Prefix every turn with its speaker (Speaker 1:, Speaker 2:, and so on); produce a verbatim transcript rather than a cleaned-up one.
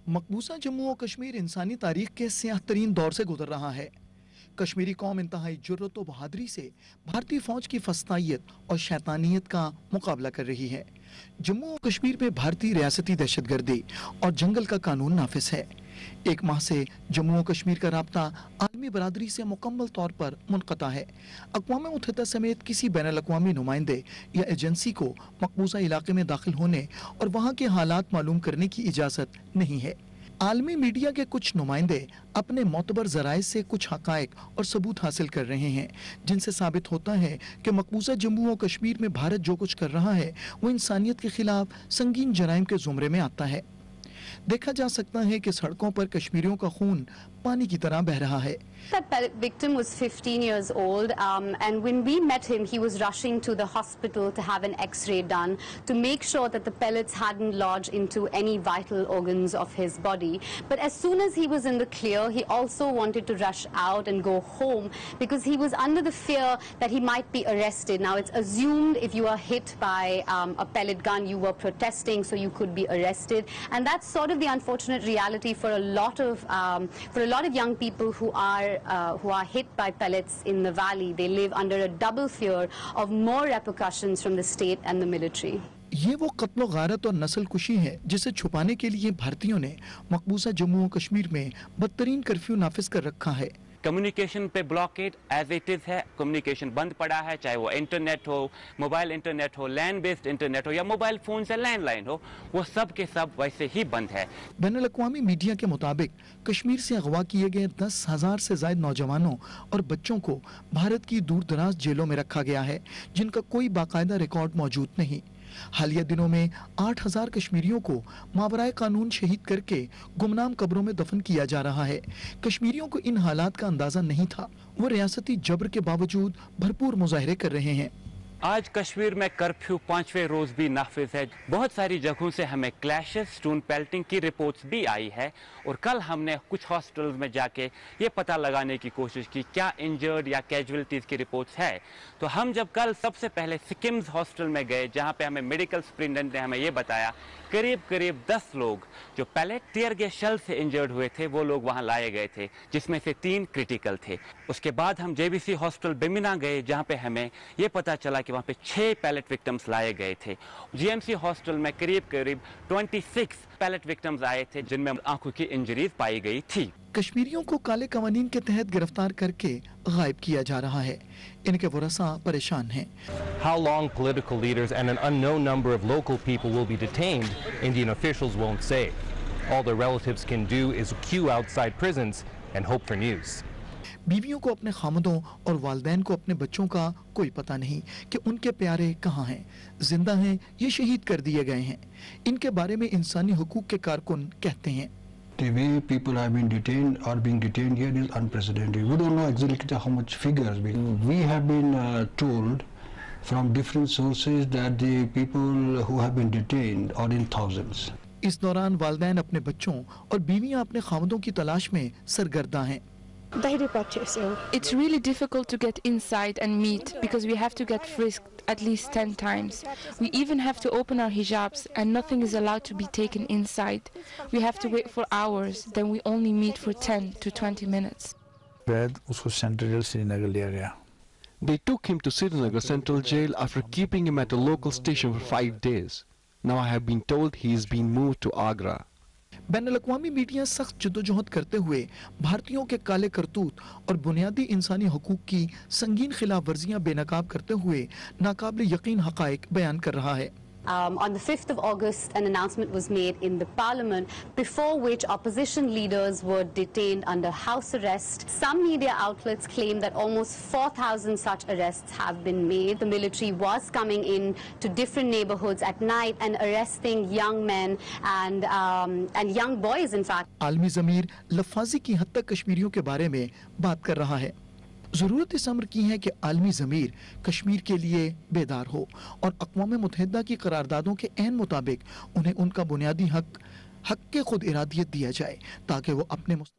Speaker 1: मकबूजा जम्मू और कश्मीर इंसानी तारीख के स्याह तरीन दौर से गुजर रहा है। कश्मीरी कौम इंतहाई जुर्रत व बहादुरी से भारतीय फौज की फस्तायत और शैतानियत का मुकाबला कर रही है। जम्मू और कश्मीर में भारतीय रियासती दहशतगर्दी और जंगल का कानून नाफिज है। एक माह से जम्मू और कश्मीर का राब्ता आलमी बरादरी से मुकम्मल तौर पर मुनक़ता है। अक़वाम मुत्तहिदा समेत किसी बैनुल अक़वामी नुमाइंदे या एजेंसी को मकबूजा इलाके में दाखिल होने और वहाँ के हालात मालूम करने की इजाज़त नहीं है। आलमी मीडिया के कुछ नुमाइंदे अपने मोतबर ज़राए से कुछ हक़ाइक़ और सबूत हासिल कर रहे हैं, जिनसे साबित होता है कि मकबूजा जम्मू और कश्मीर में भारत जो कुछ कर रहा है वो इंसानियत के खिलाफ संगीन जराइम के ज़ुमरे में आता है। देखा जा सकता है कि सड़कों पर कश्मीरियों का खून पानी की तरह बह रहा है।
Speaker 2: That victim was fifteen years old, um, and when we met him, he was rushing to the hospital to have an X-ray done to make sure that the pellets hadn't lodged into any vital organs of his body. But as soon as he was in the clear, he also wanted to rush out and go home because he was under the fear that he might be arrested. Now, it's assumed if you are hit by um, a pellet gun, you were protesting, so you could be arrested, and that's sort of the unfortunate reality for a lot of um, for a lot of young people who are Uh, who are hit by pellets in the valley. They live under a double fear of more repercussions from the state and the military.
Speaker 1: ये वो कत्ल गारत और नस्ल कुशी है जिसे छुपाने के लिए भारतीयों ने मकबूजा जम्मू और कश्मीर में बदतरीन कर्फ्यू नाफिज कर रखा है।
Speaker 3: कम्युनिकेशन पे ब्लॉकेड एज इट इज है, कम्युनिकेशन बंद पड़ा है, चाहे वो इंटरनेट हो, मोबाइल इंटरनेट हो, लैंड बेस्ड इंटरनेट हो या मोबाइल फोन से लैंडलाइन हो, वो सब के सब वैसे ही बंद है।
Speaker 1: बैनुल अक़वामी मीडिया के मुताबिक कश्मीर से अगवा किए गए दस हजार से ज्यादा नौजवानों और बच्चों को भारत की दूर दराज जेलों में रखा गया है, जिनका कोई बाकायदा रिकॉर्ड मौजूद नहीं। हालिया दिनों में आठ हजार कश्मीरियों को मावराए कानून शहीद करके गुमनाम कब्रों में दफन किया जा रहा है। कश्मीरियों को इन हालात का अंदाजा नहीं था। वो रियासती जबर के बावजूद भरपूर मुजाहरे कर रहे हैं।
Speaker 3: आज कश्मीर में कर्फ्यू पांचवें रोज भी नाफिज है। बहुत सारी जगहों से हमें क्लैशेस, स्टोन पेल्टिंग की रिपोर्ट्स भी आई है और कल हमने कुछ हॉस्पिटल्स में जाके ये पता लगाने की कोशिश की क्या इंजर्ड या कैजुअलिटीज की रिपोर्ट्स है। तो हम जब कल सबसे पहले सिक्किम्स हॉस्पिटल में गए, जहाँ पे हमें मेडिकल सुपरिटेंडेंट ने हमें ये बताया करीब करीब दस लोग जो पैलेट टीयर गैस शेल से इंजर्ड हुए थे वो लोग वहाँ लाए गए थे, जिसमें से तीन क्रिटिकल थे। उसके बाद हम जेबीसी हॉस्पिटल बिमिना गए, जहाँ पे हमें ये पता चला कि वहाँ पे छह पैलेट विक्टिम्स लाए गए थे। जीएमसी हॉस्पिटल में करीब करीब छब्बीस पैलेट विक्टिम्स आए थे, जिनमें आंखों की इंजरीज पाई गई थी।
Speaker 1: कश्मीरियों को काले कवानीन के तहत गिरफ्तार करके गायब किया जा रहा है। इनके वरसा परेशान हैं।
Speaker 4: How long political leaders and an unknown number of local people will be detained, Indian officials won't say. All their relatives can do is queue outside prisons and hope for news.
Speaker 1: बीवियों को अपने खामदों और वालिदैन को अपने बच्चों का कोई पता नहीं कि उनके प्यारे कहाँ हैं, जिंदा हैं या शहीद कर दिए गए हैं। इनके बारे में इंसानी हुकूक के कारकुन कहते हैं
Speaker 5: The way people have been detained or being detained here is unprecedented. We don't know exactly how much figures. We, we have been uh, told from different sources that the people who have been detained are in thousands.
Speaker 1: इस दौरान वालिदैन अपने बच्चों और बीवियां अपने खामदों की तलाश में सरगर्दा हैं।
Speaker 6: It's really difficult to get inside and meet because we have to get frisked at least ten times. We even have to open our hijabs and nothing is allowed to be taken inside. We have to wait for hours, then we only meet for ten to twenty minutes.
Speaker 7: They took him to Srinagar Central Jail after keeping him at a local station for five days. Now I have been told he is being moved to Agra.
Speaker 1: बैनुल-अक़वामी media सख्त जद्दोजहद करते हुए भारतीयों के काले करतूत और बुनियादी इंसानी हकूक की संगीन खिलाफ वर्जियां बेनकाब करते हुए नाकाबिल यकीन हक़ाइक़ बयान कर रहा है।
Speaker 2: Um, on the fifth of August, an announcement was made in the parliament before which opposition leaders were detained under house arrest. Some media outlets claim that almost four thousand such arrests have been made. The military was coming in to different neighborhoods at night and arresting young men and um, and young boys, in fact.
Speaker 1: आलमी ज़मीर लफाजी की हद तक कश्मीरियों के बारे में बात कर रहा है। ज़रूरत इस अम्र की है कि आलमी ज़मीर कश्मीर के लिए बेदार हो और अक़वाम मुत्तहिदा की करारदादों के ऐन मुताबिक उन्हें उनका बुनियादी हक हक के खुद इरादियत दिया जाए ताकि वो अपने